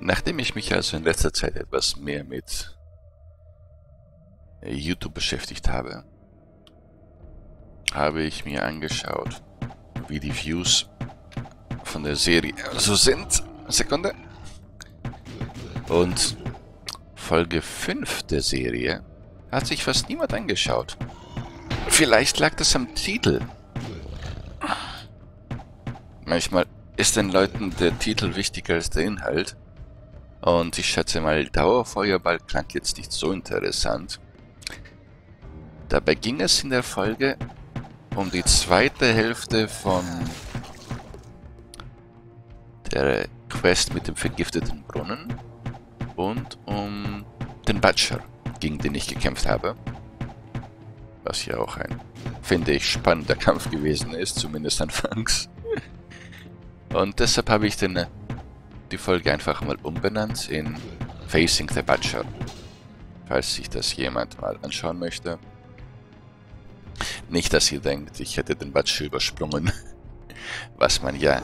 Nachdem ich mich also in letzter Zeit etwas mehr mit YouTube beschäftigt habe, habe ich mir angeschaut, wie die Views von der Serie so sind. Sekunde. Und Folge 5 der Serie hat sich fast niemand angeschaut. Vielleicht lag das am Titel. Manchmal ist den Leuten der Titel wichtiger als der Inhalt. Und ich schätze mal, Dauerfeuerball klang jetzt nicht so interessant. Dabei ging es in der Folge um die zweite Hälfte von der Quest mit dem vergifteten Brunnen und um den Butcher, gegen den ich gekämpft habe. Was ja auch ein, finde ich, spannender Kampf gewesen ist, zumindest anfangs. Und deshalb habe ich die Folge einfach mal umbenannt in Facing the Butcher, falls sich das jemand mal anschauen möchte. Nicht, dass ihr denkt, ich hätte den Butcher übersprungen, was man ja...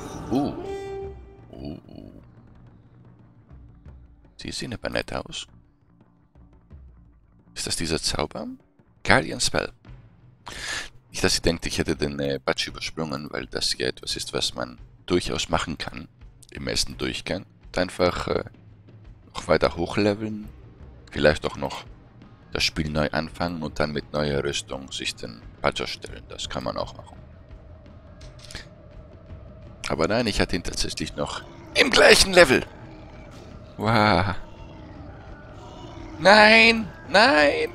Sie sehen aber nett aus. Ist das dieser Zauber? Guardian Spell. Nicht, dass ihr denkt, ich hätte den Butcher übersprungen, weil das ja etwas ist, was man durchaus machen kann im ersten Durchgang. Und einfach noch weiter hochleveln, vielleicht auch noch das Spiel neu anfangen und dann mit neuer Rüstung sich den Butcher stellen. Das kann man auch machen. Aber nein, ich hatte ihn tatsächlich noch im gleichen Level. Wow. Nein! Nein!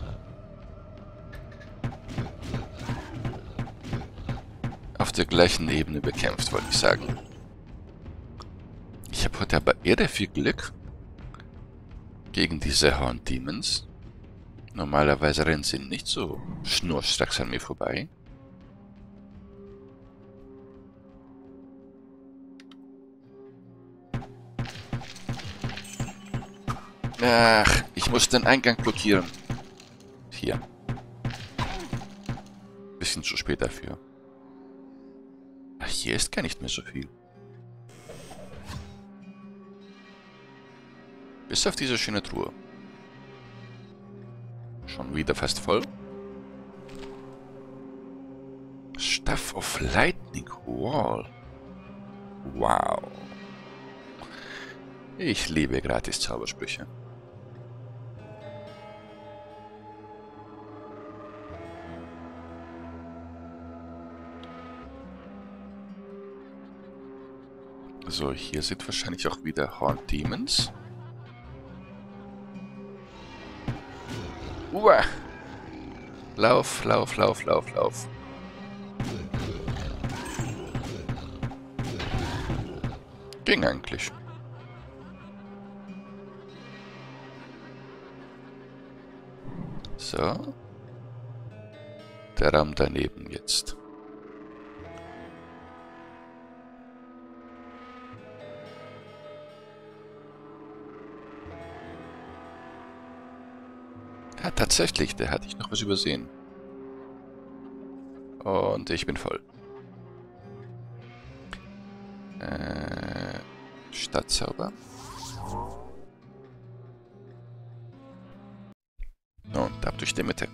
Auf der gleichen Ebene bekämpft, wollte ich sagen. Ich habe heute aber irre viel Glück gegen diese Horn Demons. Normalerweise rennen sie nicht so schnurstracks an mir vorbei. Ach, ich muss den Eingang blockieren. Hier. Bisschen zu spät dafür. Ach, hier ist gar nicht mehr so viel. Bis auf diese schöne Truhe. Schon wieder fast voll. Staff of Lightning Wall. Wow. Ich liebe gratis Zaubersprüche. So, hier sind wahrscheinlich auch wieder Horn Demons. Lauf, lauf, lauf, lauf, lauf. Ging eigentlich. So. Der Raum daneben jetzt. Ja, tatsächlich, da hatte ich noch was übersehen. Und ich bin voll. Stadtzauber. Und ab durch die Mitte.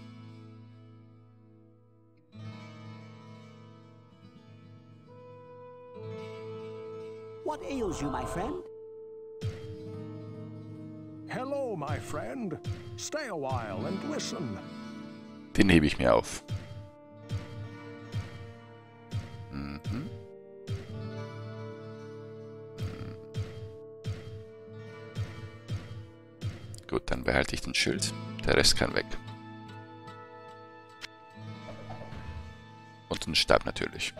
What ails you, my friend? Hello, my friend. Stay a while and listen. Den hebe ich mir auf. Mhm. Gut, dann behalte ich den Schild. Der Rest kann weg. Und den Stab natürlich.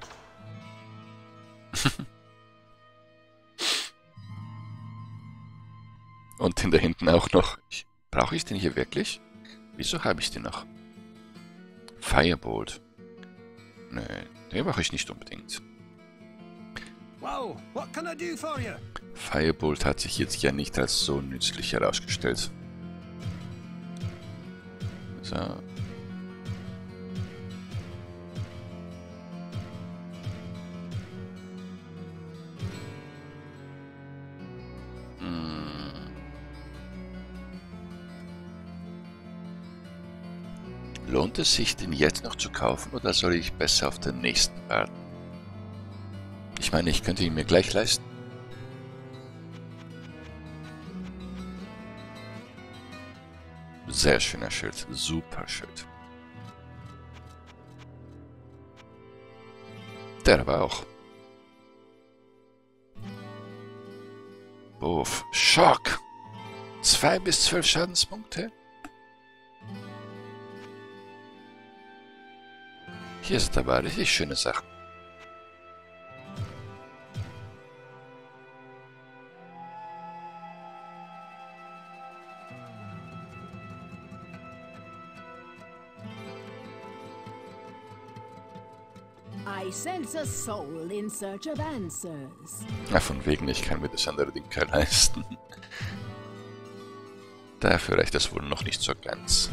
Und den da hinten auch noch. Brauche ich den hier wirklich? Wieso habe ich den noch? Firebolt. Nee, den brauche ich nicht unbedingt. Wow, what can I do for you? Firebolt hat sich jetzt ja nicht als so nützlich herausgestellt. So. Lohnt es sich, den jetzt noch zu kaufen oder soll ich besser auf den nächsten warten? Ich meine, ich könnte ihn mir gleich leisten. Sehr schöner Schild, super Schild. Der aber auch. Buff. Schock. 2 bis 12 Schadenspunkte. Hier sind aber richtig schöne Sachen. I sense a soul in search of answers. Ja, von wegen, ich kann mir das andere Ding kein leisten. Dafür reicht das wohl noch nicht so ganz.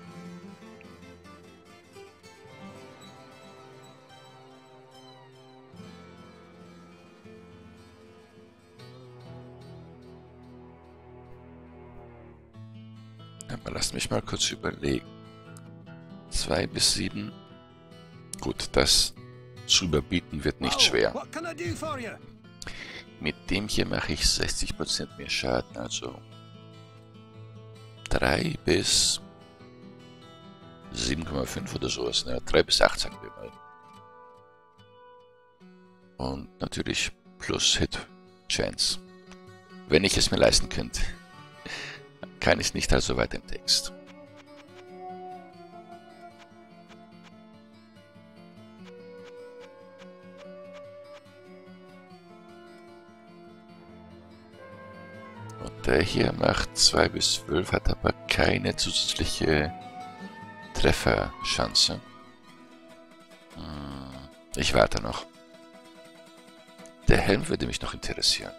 Aber lasst mich mal kurz überlegen. 2 bis 7. Gut, das zu überbieten wird nicht schwer. What can I do for you? Mit dem hier mache ich 60% mehr Schaden, also 3 bis 7,5 oder sowas. Ne? 3 bis 8 sagen wir mal. Und natürlich plus Hit Chance. Wenn ich es mir leisten könnte. Kann ich nicht also weit im Text. Und der hier macht 2 bis 12, hat aber keine zusätzliche Trefferchance. Ich warte noch. Der Helm würde mich noch interessieren.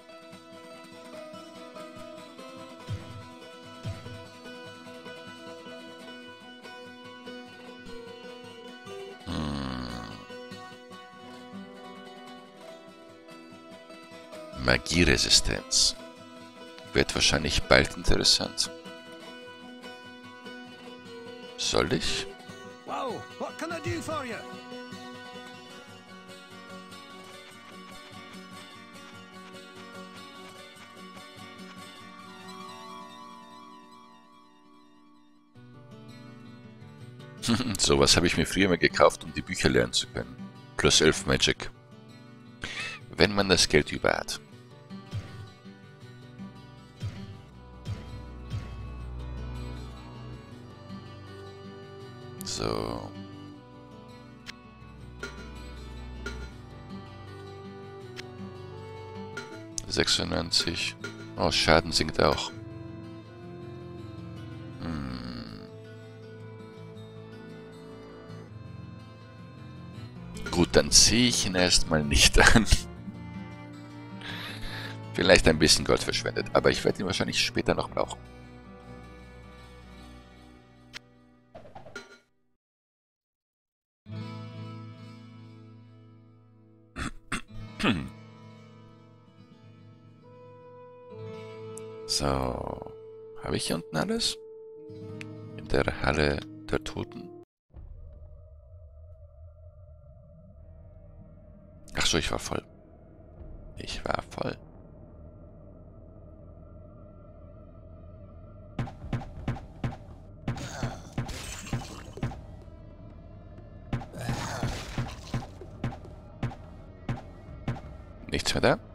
Magieresistenz. Wird wahrscheinlich bald interessant. Soll ich? Wow, what can I do for you? Sowas habe ich mir früher mal gekauft, um die Bücher lernen zu können. Plus 11 Magic. Wenn man das Geld über hat. So. $96. Oh, Schaden sinkt auch. Gut, dann ziehe ich ihn erstmal nicht an. Vielleicht ein bisschen Gold verschwendet, aber ich werde ihn wahrscheinlich später noch brauchen. So, habe ich hier unten alles? In der Halle der Toten? Ach so, ich war voll. Ich war voll. Nichts mehr da?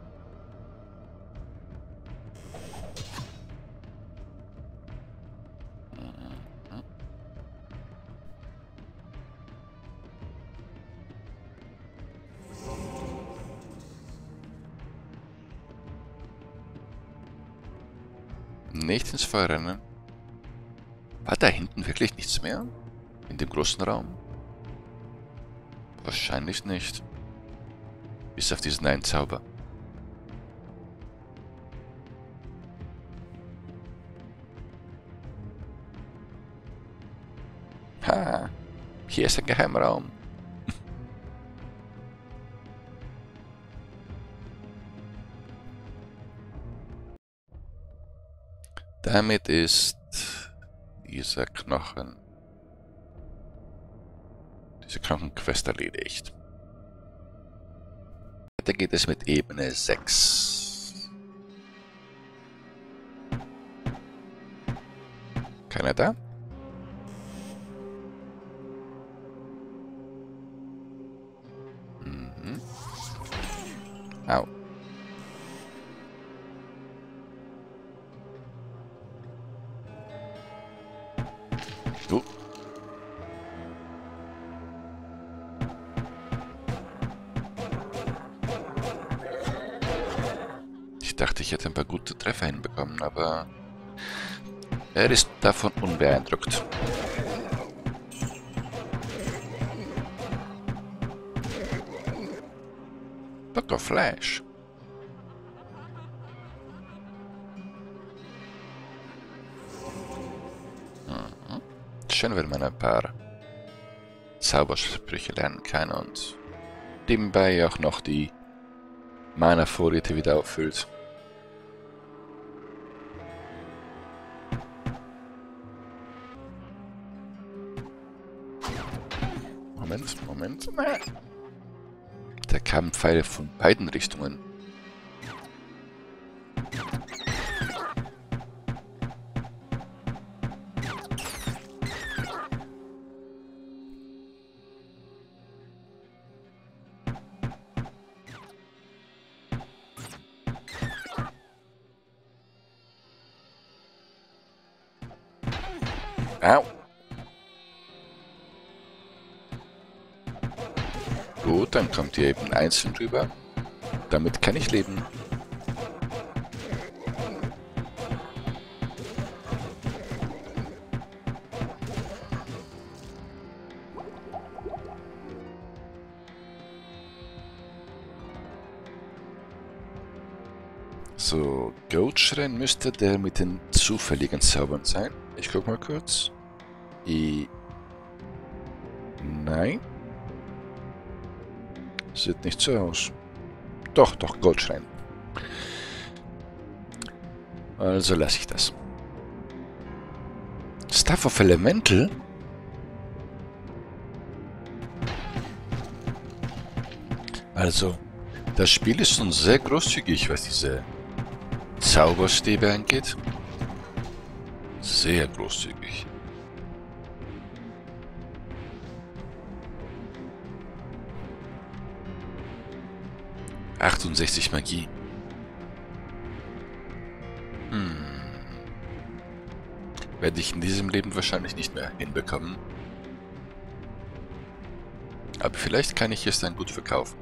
Nicht ins Feuer rennen. War da hinten wirklich nichts mehr? In dem großen Raum? Wahrscheinlich nicht. Bis auf diesen einen Zauber. Ha! Hier ist ein Geheimraum. Damit ist dieser Knochen Diese Krankenquest erledigt. Weiter geht es mit Ebene 6. Keiner da? Mhm. Au. Du. Ich dachte, ich hätte ein paar gute Treffer hinbekommen, aber er ist davon unbeeindruckt. Dr. Flash. Schön, wenn man ein paar Zaubersprüche lernen kann und nebenbei auch noch die Mana-Vorräte wieder auffüllt. Moment. Da kamen Pfeile von beiden Richtungen. Au. Gut, dann kommt ihr eben einzeln rüber. Damit kann ich leben. So, Goldschrein müsste der mit den zufälligen Zaubern sein. Ich guck mal kurz. Nein. Sieht nicht so aus. Doch, Goldschrein. Also lasse ich das. Staff of Elemental? Also, das Spiel ist schon sehr großzügig, was diese Zauberstäbe angeht. Sehr großzügig. ...68 Magie. Werde ich in diesem Leben wahrscheinlich nicht mehr hinbekommen. Aber vielleicht kann ich es dann gut verkaufen.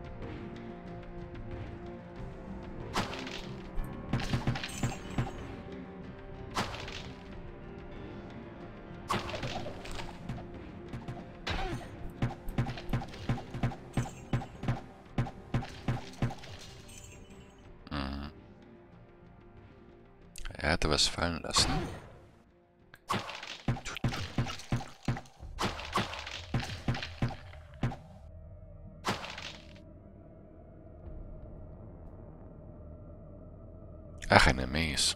Er hatte was fallen lassen. Ach, eine Maze.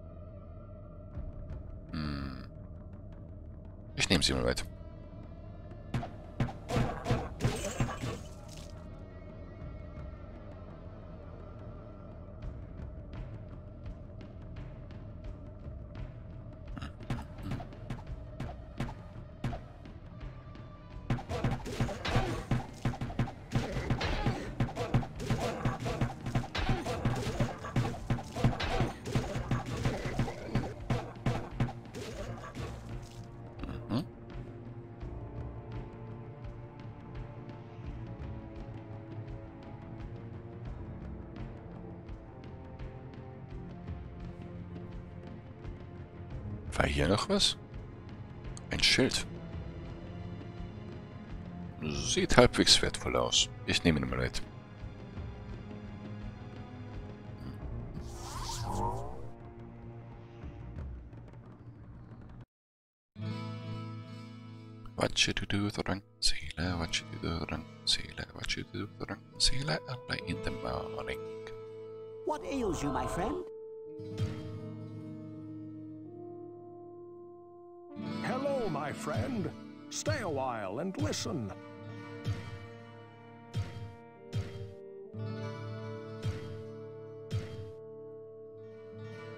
Ich nehme sie mal mit. War hier noch was? Ein Schild. Sieht halbwegs wertvoll aus. Ich nehme ihn mal mit. What should you do with the rank Seele? What should you do with the rank Seele? What should you do with the rank Seele? Early in the morning. What ails you, my friend? Hello, my friend. Stay a while and listen.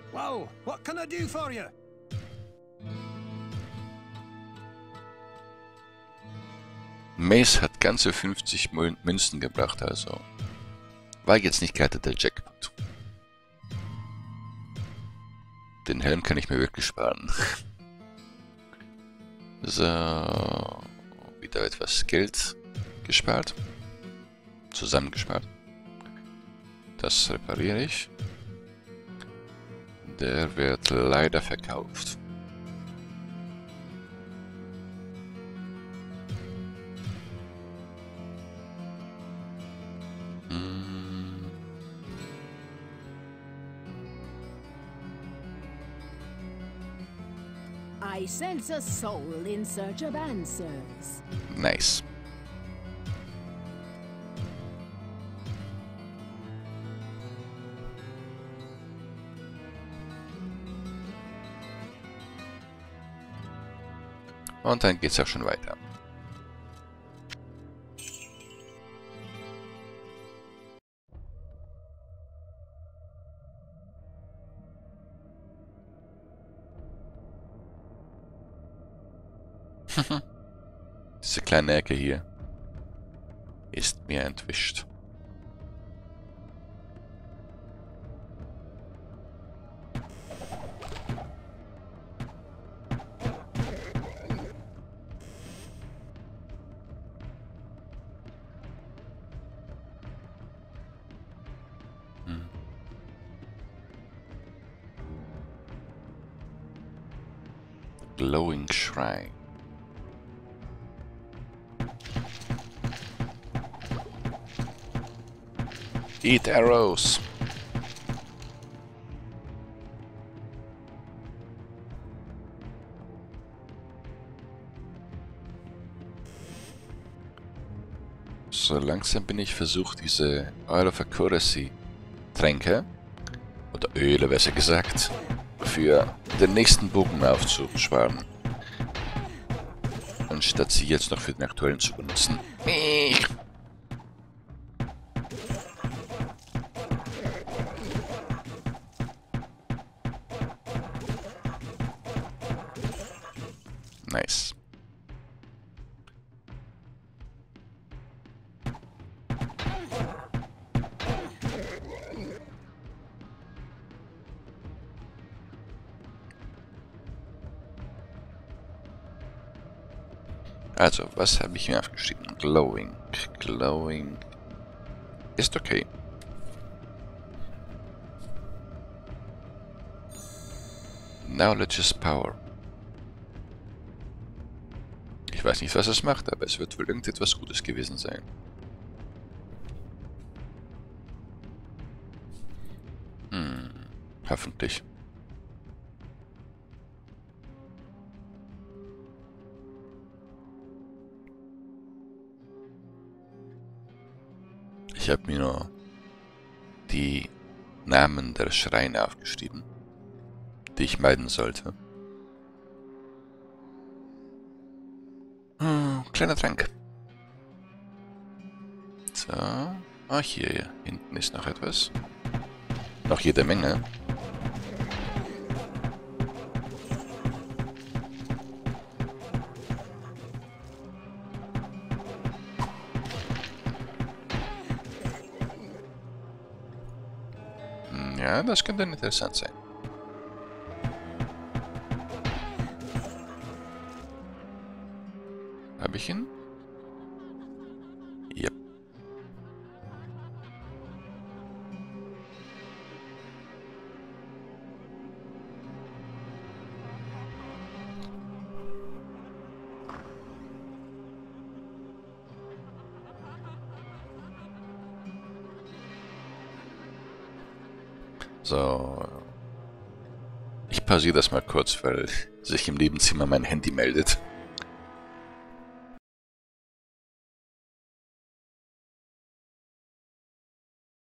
Well, what can I do for you? Mace hat ganze 50 Münzen gebracht, also war jetzt nicht gerade der Jackpot. Den Helm kann ich mir wirklich sparen. So, wieder etwas Geld gespart. Zusammengespart. Das repariere ich. Der wird leider verkauft. I sense a soul in search of answers. Nice. Und dann geht's auch schon weiter. Diese kleine Ecke hier ist mir entwischt. Glowing Shrine. Eat arrows. So langsam bin ich versucht, diese Oil of Accuracy Tränke, oder Öle besser gesagt, für den nächsten Bogen aufzusparen. Anstatt sie jetzt noch für den aktuellen zu benutzen. Nice. Also, was habe ich mir aufgeschrieben? Glowing. Glowing ist okay. Knowledge is power. Ich weiß nicht, was es macht, aber es wird wohl irgendetwas Gutes gewesen sein. Hoffentlich. Ich habe mir nur die Namen der Schreine aufgeschrieben, die ich meiden sollte. Kleiner Trank. So. Ah, hier hinten ist noch etwas. Noch jede Menge. Ja, das könnte interessant sein. Habe ich ihn? Yep. So. Ich pausiere das mal kurz, weil sich im Nebenzimmer mein Handy meldet.